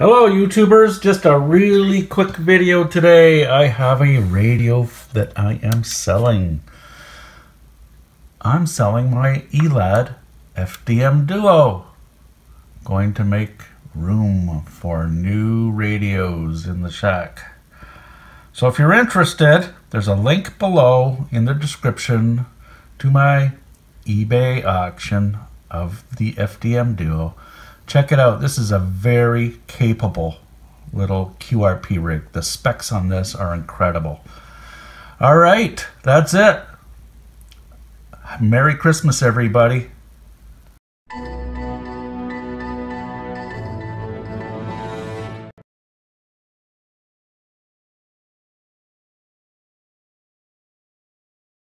Hello YouTubers, just a really quick video today. I have a radio that I am selling. I'm selling my ELAD FDM-DUO. Going to make room for new radios in the shack. So if you're interested, there's a link below in the description to my eBay auction of the FDM-DUO. Check it out. This is a very capable little QRP rig. The specs on this are incredible. All right, that's it. Merry Christmas, everybody.